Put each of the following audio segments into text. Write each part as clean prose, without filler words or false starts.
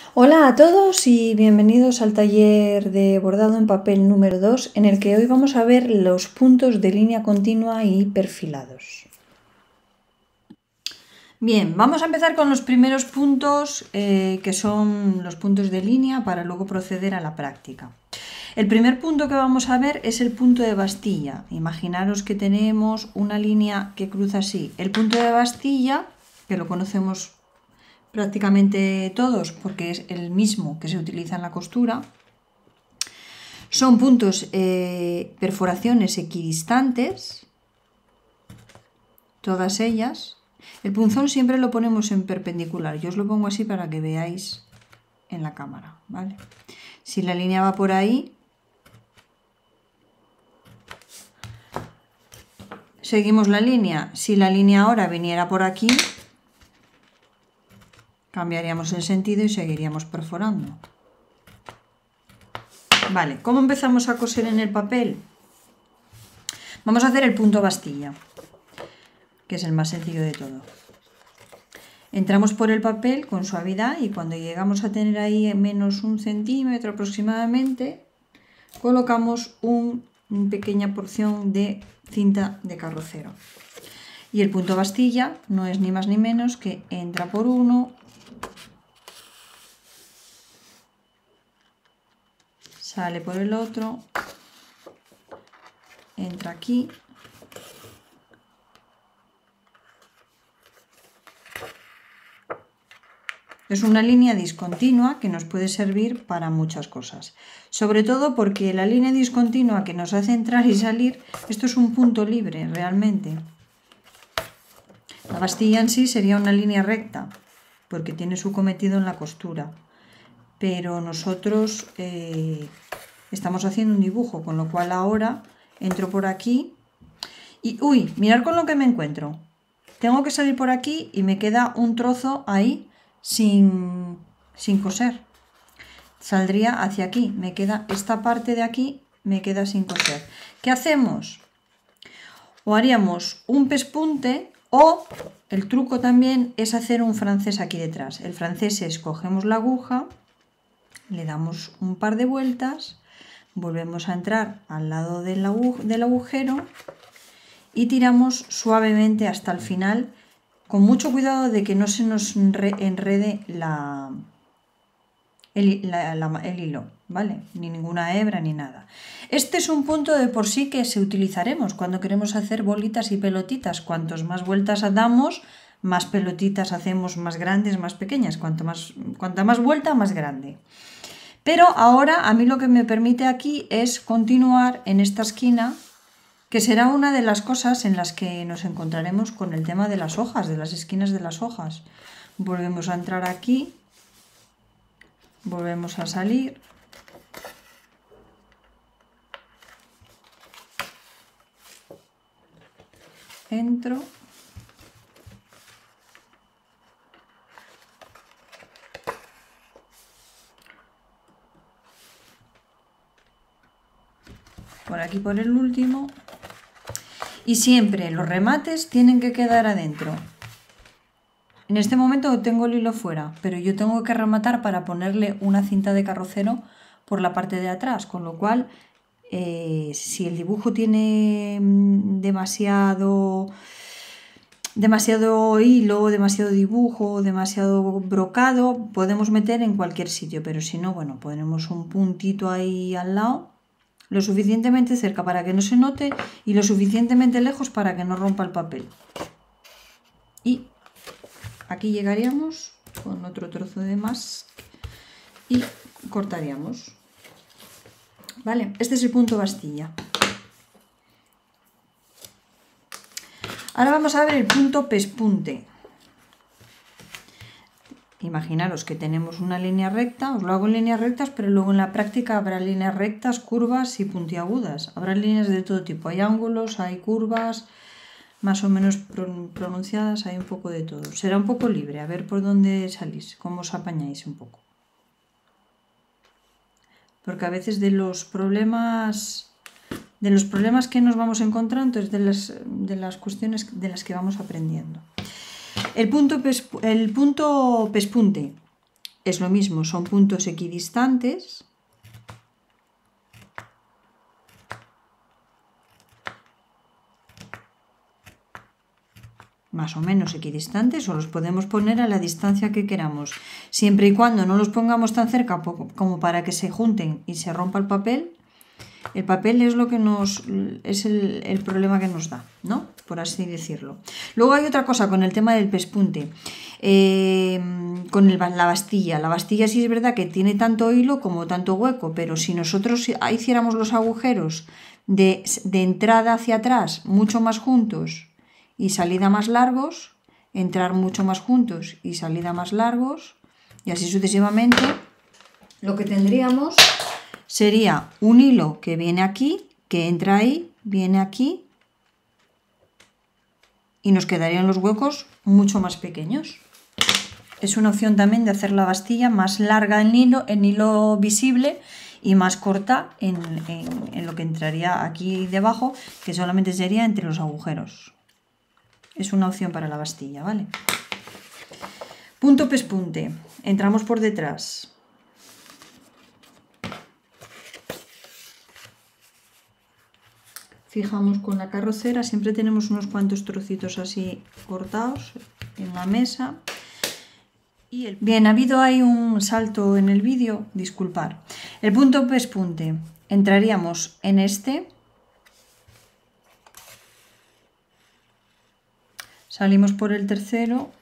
Hola a todos y bienvenidos al taller de bordado en papel número 2, en el que hoy vamos a ver los puntos de línea continua y perfilados. Bien, vamos a empezar con los primeros puntos, que son los puntos de línea, para luego proceder a la práctica. El primer punto que vamos a ver es el punto de bastilla. Imaginaros que tenemos una línea que cruza así. El punto de bastilla, que lo conocemos prácticamente todos porque es el mismo que se utiliza en la costura, son puntos, perforaciones equidistantes, todas ellas. El punzón siempre lo ponemos en perpendicular, yo os lo pongo así para que veáis en la cámara, ¿vale? Si la línea va por ahí, seguimos la línea. Si la línea ahora viniera por aquí, cambiaríamos el sentido y seguiríamos perforando. Vale, ¿cómo empezamos a coser en el papel? Vamos a hacer el punto bastilla, que es el más sencillo de todo. Entramos por el papel con suavidad y cuando llegamos a tener ahí menos 1 centímetro aproximadamente, colocamos una pequeña porción de cinta de carrocero. Y el punto bastilla no es ni más ni menos que entra por uno, sale por el otro, entra aquí, es una línea discontinua que nos puede servir para muchas cosas, sobre todo porque la línea discontinua que nos hace entrar y salir, esto es un punto libre realmente. La bastilla en sí sería una línea recta porque tiene su cometido en la costura, pero nosotros estamos haciendo un dibujo, con lo cual ahora entro por aquí y ¡uy! Mirad con lo que me encuentro. Tengo que salir por aquí y me queda un trozo ahí sin coser. Saldría hacia aquí, me queda esta parte de aquí, me queda sin coser. ¿Qué hacemos? O haríamos un pespunte, o el truco también es hacer un francés aquí detrás. El francés es: cogemos la aguja, le damos un par de vueltas, volvemos a entrar al lado del agujero y tiramos suavemente hasta el final, con mucho cuidado de que no se nos enrede el hilo, ¿vale? Ni ninguna hebra ni nada. Este es un punto de por sí que se utilizaremos cuando queremos hacer bolitas y pelotitas. Cuantos más vueltas damos, más pelotitas hacemos, más grandes, más pequeñas. Cuanta más vuelta, más grande. Pero ahora a mí lo que me permite aquí es continuar en esta esquina, que será una de las cosas en las que nos encontraremos con el tema de las hojas, de las esquinas de las hojas. Volvemos a entrar aquí, volvemos a salir, entro, por aquí por el último, y siempre los remates tienen que quedar adentro. En este momento tengo el hilo fuera, pero yo tengo que rematar para ponerle una cinta de carrocero por la parte de atrás, con lo cual si el dibujo tiene demasiado hilo, demasiado dibujo, demasiado brocado, podemos meter en cualquier sitio, pero si no, bueno, ponemos un puntito ahí al lado, lo suficientemente cerca para que no se note y lo suficientemente lejos para que no rompa el papel. Y aquí llegaríamos con otro trozo de más y cortaríamos. ¿Vale? Este es el punto bastilla. Ahora vamos a ver el punto pespunte. Imaginaros que tenemos una línea recta, os lo hago en líneas rectas, pero luego en la práctica habrá líneas rectas, curvas y puntiagudas. Habrá líneas de todo tipo, hay ángulos, hay curvas más o menos pronunciadas, hay un poco de todo. Será un poco libre, a ver por dónde salís, cómo os apañáis un poco. Porque a veces de los problemas que nos vamos encontrando es de las cuestiones de las que vamos aprendiendo. El punto pespunte es lo mismo, son puntos equidistantes. Más o menos equidistantes, o los podemos poner a la distancia que queramos, siempre y cuando no los pongamos tan cerca como para que se junten y se rompa el papel. El papel es lo que es el problema que nos da, ¿no? Por así decirlo. Luego hay otra cosa con el tema del pespunte, con la bastilla. La bastilla sí es verdad que tiene tanto hilo como tanto hueco, pero si nosotros hiciéramos los agujeros de entrada hacia atrás mucho más juntos y salida más largos, entrar mucho más juntos y salida más largos, y así sucesivamente, lo que tendríamos sería un hilo que viene aquí, que entra ahí, viene aquí, y nos quedarían los huecos mucho más pequeños. Es una opción también de hacer la bastilla más larga en hilo visible y más corta en lo que entraría aquí debajo, que solamente sería entre los agujeros. Es una opción para la bastilla, ¿vale? Punto pespunte. Entramos por detrás. Fijamos con la carrocera, siempre tenemos unos cuantos trocitos así cortados en la mesa. Bien, ha habido ahí un salto en el vídeo, disculpar. El punto pespunte, entraríamos en este, salimos por el tercero,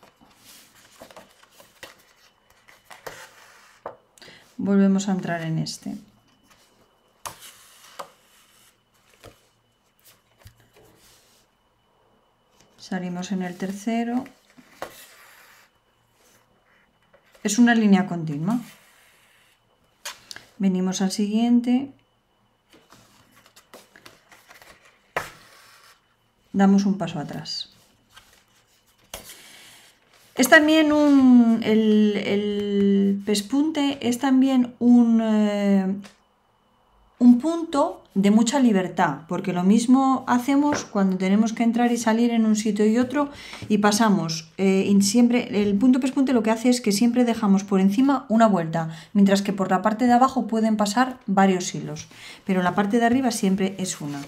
volvemos a entrar en este. Salimos en el tercero. Es una línea continua. Venimos al siguiente. Damos un paso atrás. Es también el pespunte es también un punto de mucha libertad, porque lo mismo hacemos cuando tenemos que entrar y salir en un sitio y otro y pasamos, siempre el punto pespunte lo que hace es que siempre dejamos por encima una vuelta, mientras que por la parte de abajo pueden pasar varios hilos, pero la parte de arriba siempre es una.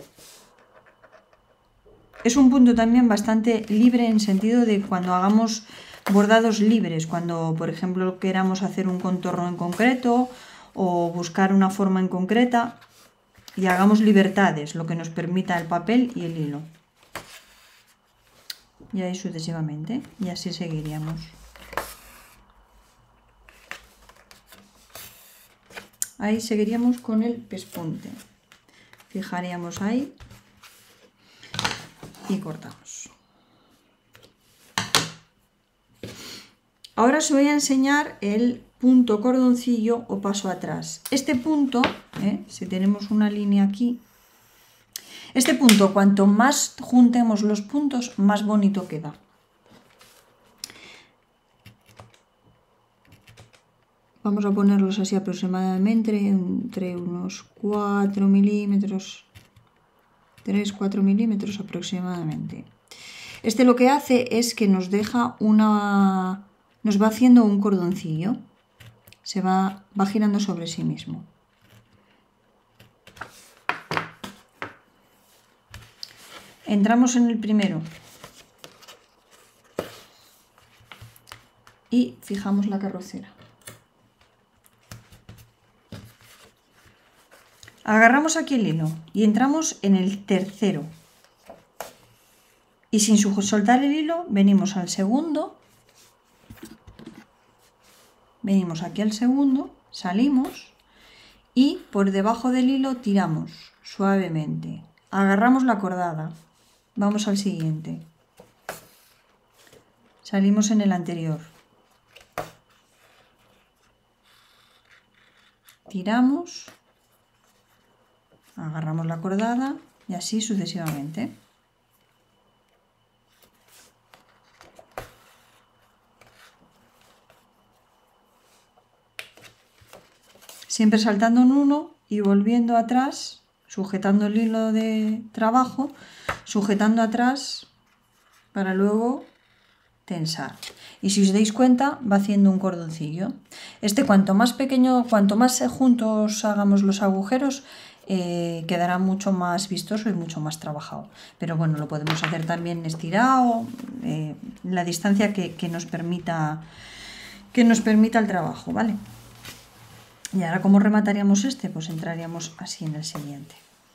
Es un punto también bastante libre en sentido de cuando hagamos bordados libres, cuando por ejemplo queramos hacer un contorno en concreto o buscar una forma en concreta y hagamos libertades, lo que nos permita el papel y el hilo. Y ahí sucesivamente, y así seguiríamos. Ahí seguiríamos con el pespunte. Fijaríamos ahí y cortamos. Ahora os voy a enseñar el punto cordoncillo o paso atrás. Este punto, si tenemos una línea aquí, este punto, cuanto más juntemos los puntos, más bonito queda. Vamos a ponerlos así aproximadamente entre unos 4 milímetros, 3-4 milímetros aproximadamente. Este lo que hace es que nos deja nos va haciendo un cordoncillo, se va girando sobre sí mismo. Entramos en el primero y fijamos la carrocera. Agarramos aquí el hilo y entramos en el tercero. Y sin soltar el hilo, venimos al segundo. Venimos aquí al segundo, salimos y por debajo del hilo tiramos suavemente. Agarramos la cordada. Vamos al siguiente. Salimos en el anterior. Tiramos. Agarramos la cordada y así sucesivamente. Siempre saltando en uno y volviendo atrás, sujetando el hilo de trabajo, sujetando atrás para luego tensar. Y si os dais cuenta, va haciendo un cordoncillo. Cuanto más pequeño, cuanto más juntos hagamos los agujeros, quedará mucho más vistoso y mucho más trabajado. Pero bueno, lo podemos hacer también estirado, la distancia que nos permita el trabajo, ¿vale? Y ahora, ¿cómo remataríamos pues entraríamos así en el siguiente.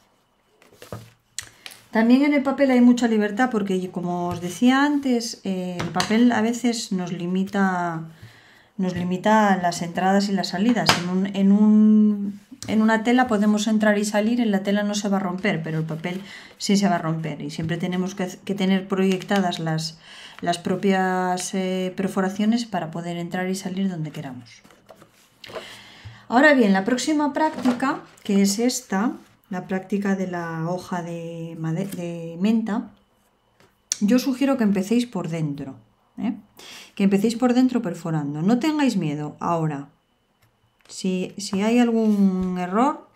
También en el papel hay mucha libertad porque, como os decía antes, el papel a veces nos limita las entradas y las salidas. En una tela podemos entrar y salir, en la tela no se va a romper, pero el papel sí se va a romper. Y siempre tenemos que tener proyectadas las propias perforaciones para poder entrar y salir donde queramos. Ahora bien, la próxima práctica, que es esta, la práctica de la hoja de menta, yo sugiero que empecéis por dentro, que empecéis por dentro perforando. No tengáis miedo. Ahora, si hay algún error,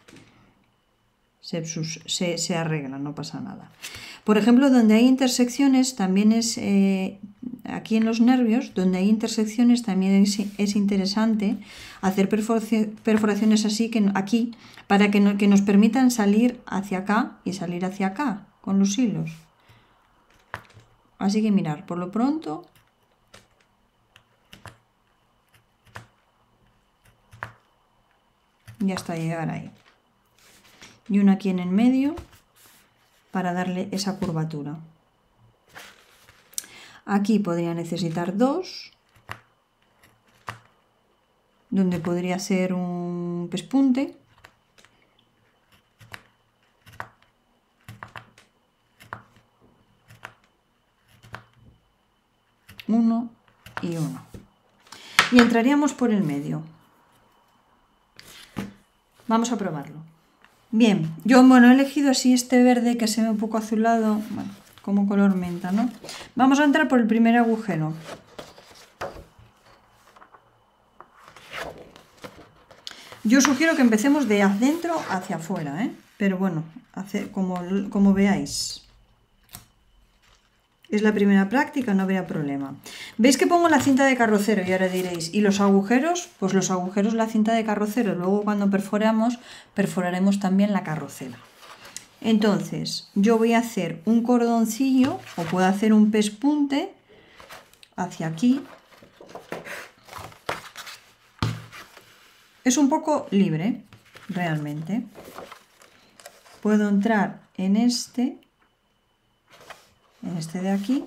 se arregla, no pasa nada. Por ejemplo, donde hay intersecciones, también es, aquí en los nervios, donde hay intersecciones, también es interesante hacer perforaciones así, aquí, para que nos permitan salir hacia acá y salir hacia acá con los hilos. Así que mirar, por lo pronto, ya está, llegar ahí. Y una aquí en el medio para darle esa curvatura. Aquí podría necesitar dos, donde podría ser un pespunte. Uno y uno. Y entraríamos por el medio. Vamos a probarlo. Bien, yo he elegido así este verde que se ve un poco azulado, bueno, como color menta, ¿no? Vamos a entrar por el primer agujero. Yo sugiero que empecemos de adentro hacia afuera, pero bueno, como veáis. Es la primera práctica, no habría problema. ¿Veis que pongo la cinta de carrocero? Y ahora diréis, ¿y los agujeros? Pues los agujeros, la cinta de carrocero. Luego cuando perforaremos también la carrocera. Entonces, yo voy a hacer un cordoncillo, o puedo hacer un pespunte hacia aquí. Es un poco libre, realmente. Puedo entrar en este de aquí.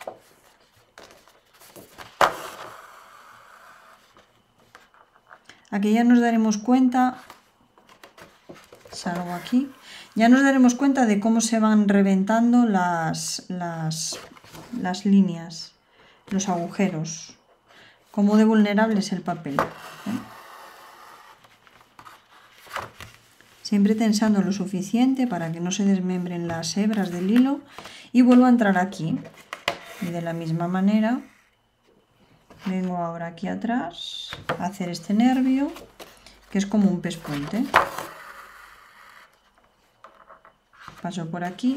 Aquí ya nos daremos cuenta, salgo aquí, ya nos daremos cuenta de cómo se van reventando las líneas, los agujeros, cómo de vulnerable es el papel. Siempre tensando lo suficiente para que no se desmembren las hebras del hilo. Y vuelvo a entrar aquí. Y de la misma manera, vengo ahora aquí atrás a hacer este nervio, que es como un pespunte. Paso por aquí.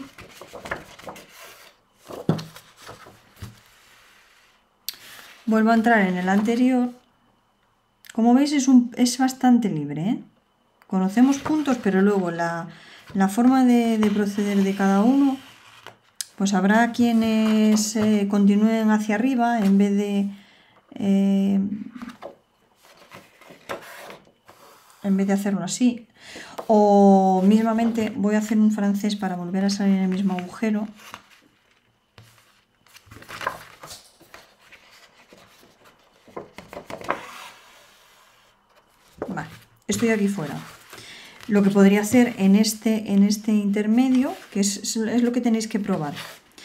Vuelvo a entrar en el anterior. Como veis es bastante libre, Conocemos puntos, pero luego la forma de proceder de cada uno, pues habrá quienes continúen hacia arriba en vez de hacerlo así. O mismamente voy a hacer un francés para volver a salir en el mismo agujero. Vale, estoy aquí fuera. Lo que podría hacer en este intermedio, que es lo que tenéis que probar.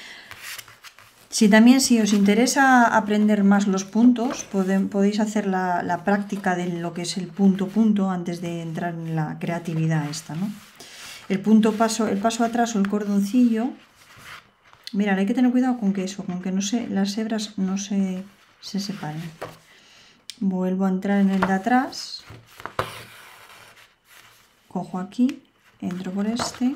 Si os interesa aprender más los puntos, podéis hacer la práctica de lo que es el punto antes de entrar en la creatividad esta, ¿no? El paso atrás o el cordoncillo. Mirad, hay que tener cuidado con que las hebras no se separen. Vuelvo a entrar en el de atrás. Cojo aquí, entro por este.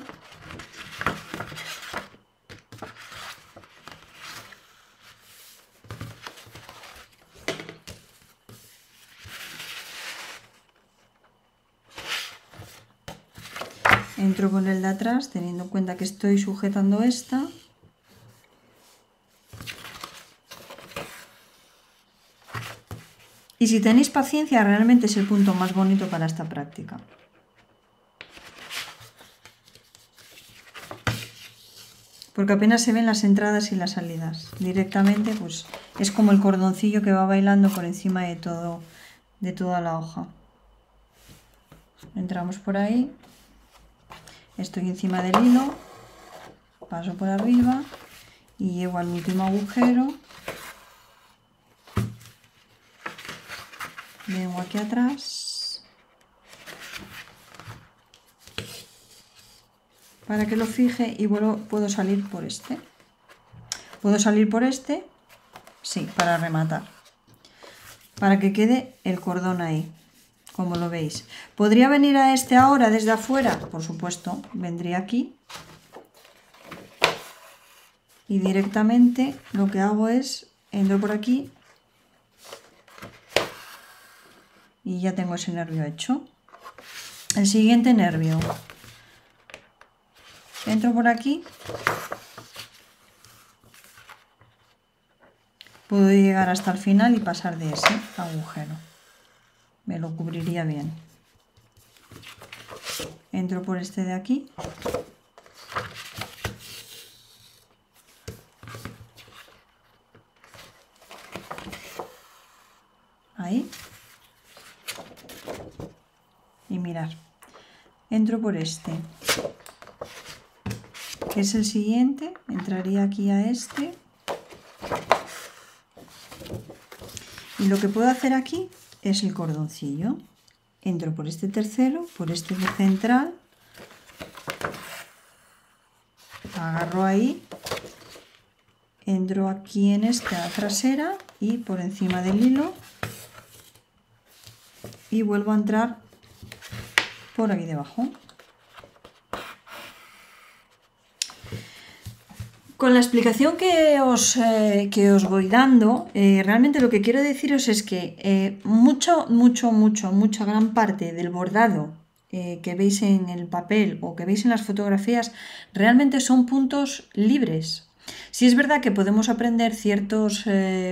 entro con el de atrás, teniendo en cuenta que estoy sujetando esta. Y si tenéis paciencia, realmente es el punto más bonito para esta práctica. Porque apenas se ven las entradas y las salidas. Directamente, pues es como el cordoncillo que va bailando por encima de toda la hoja. Entramos por ahí. Estoy encima del hilo. Paso por arriba y llego al último agujero. Vengo aquí atrás para que lo fije y puedo salir por este. ¿Puedo salir por este? Sí, para rematar. Para que quede el cordón ahí, como lo veis. ¿Podría venir a este ahora desde afuera? Por supuesto, vendría aquí. Y directamente lo que hago es, entro por aquí y ya tengo ese nervio hecho. El siguiente nervio. Entro por aquí. Puedo llegar hasta el final y pasar de ese agujero. Me lo cubriría bien. Entro por este de aquí. Ahí. Y mirad, entro por este, que es el siguiente, entraría aquí a este. Y lo que puedo hacer aquí es el cordoncillo. Entro por este tercero, por este central, agarro ahí, entro aquí en esta trasera y por encima del hilo y vuelvo a entrar por aquí debajo. Con la explicación que os voy dando, realmente lo que quiero deciros es que mucha gran parte del bordado que veis en el papel o que veis en las fotografías realmente son puntos libres. Sí es verdad que podemos aprender ciertos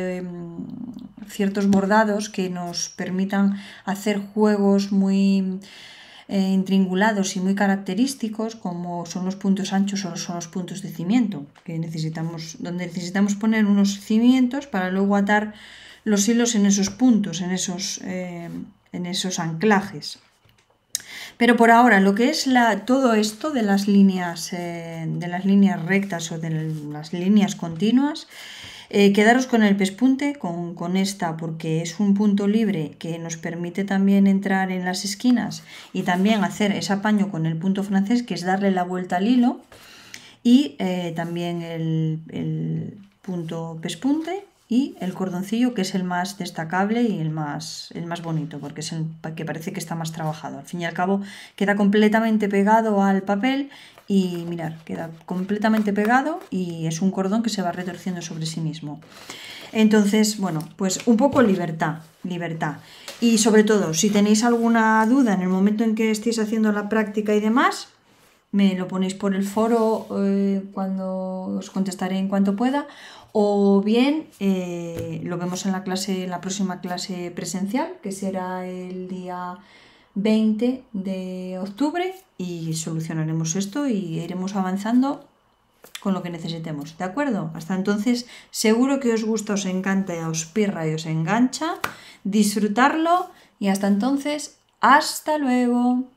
bordados que nos permitan hacer juegos muy intriangulados y muy característicos, como son los puntos anchos o son los puntos de cimiento, donde necesitamos poner unos cimientos para luego atar los hilos en esos puntos, en esos anclajes. Pero por ahora, lo que es todo esto de las líneas rectas o de las líneas continuas, quedaros con el pespunte, con esta, porque es un punto libre que nos permite también entrar en las esquinas y también hacer ese apaño con el punto francés, que es darle la vuelta al hilo, y también el punto pespunte y el cordoncillo, que es el más destacable y el más bonito, porque es el que parece que está más trabajado. Al fin y al cabo queda completamente pegado al papel y mirad, queda completamente pegado y es un cordón que se va retorciendo sobre sí mismo. Entonces, bueno, pues un poco libertad. Y sobre todo, si tenéis alguna duda en el momento en que estéis haciendo la práctica y demás, me lo ponéis por el foro cuando os contestaré en cuanto pueda, o bien lo vemos en la próxima clase presencial, que será el día 20 de octubre, y solucionaremos esto y iremos avanzando con lo que necesitemos, ¿de acuerdo? Hasta entonces, seguro que os gusta, os encanta, os pirra y os engancha. Disfrutarlo y hasta entonces, ¡hasta luego!